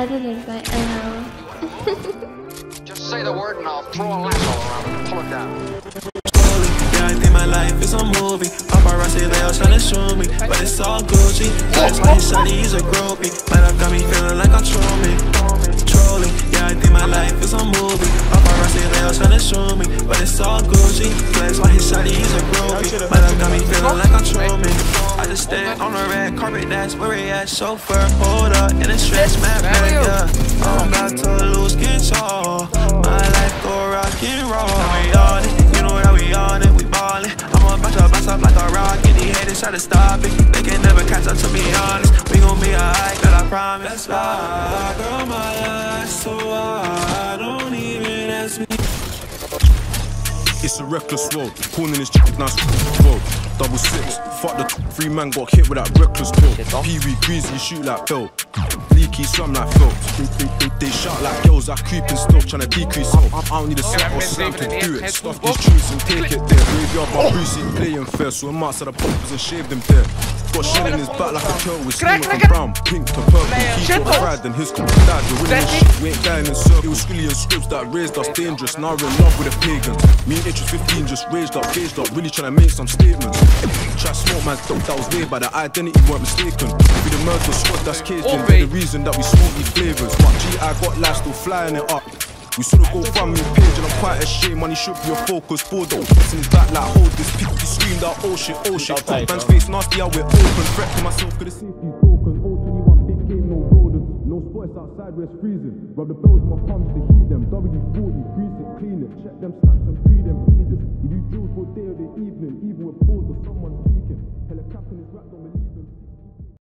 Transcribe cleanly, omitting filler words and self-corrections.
I didn't, but I know. Just say the word and I'll throw a lasso around and pull it down. Yeah, I think my life is a movie. Paparazzi, they all tryna show me, but it's all Gucci. That's why he's shawty, he's a groupie. Might have got me feeling like I'm trolling. Yeah, I think my life is a movie. Paparazzi, they all tryna show me, but it's all Gucci. That's why he's shawty, he's a groupie. Might have got me feeling like I'm trolling. I just stand on the red carpet, that's where he at. Chauffeur, hold up, in a stretch map, yeah. I'm about to lose control. My life go rock and roll. We on it, you know that we on it, we ballin'. I'm about to bounce up like a rocket. These haters try to stop it, they can never catch up, to be honest. We gon' be alright, girl, I promise. Girl, my life so hard, don't even ask me. It's a reckless road, cornering this chick, now road. Double six, fuck the 3 man got hit with that reckless pill. Pee-wee greasy, shoot like Phil. Leaky, swam like Phil. They shout like girls, I creep and stuff, tryna decrease health. I don't need a set or slam to do it. Stuff these truths and take it there. Graveyard by Brucey, playing fair, so a marks of the poppers and shaved them there. Got shit in his back like a turtle with skin from brown, pink to purple. He got fried and his dad, the winning shit. We ain't dying in circle. It was Skilly and Scripps that raised us dangerous. Now we're in love with the pagans. Me and Itch 15 just raised up, gauged up, really trying to make some statements. Try smoke man's dope, that was way, but the identity weren't mistaken. We the murder squad that's caged in, the reason that we smoke these flavors. But G.I. got life still flying it up. We sorta go from your page and I'm quite ashamed. Money should be your focus. Bulldog in his back like hold this pick. He screamed out oh shit, oh shit. Top man's face nasty out, we're open. Threat to myself, cause the safety's broken. 021 big game, no rodents. No sports outside where it's freezing. Rub the bells in my palms to heat them. WD-40, grease it, clean it. Check them snaps and free them, eat it. We do drills all day or the evening, even with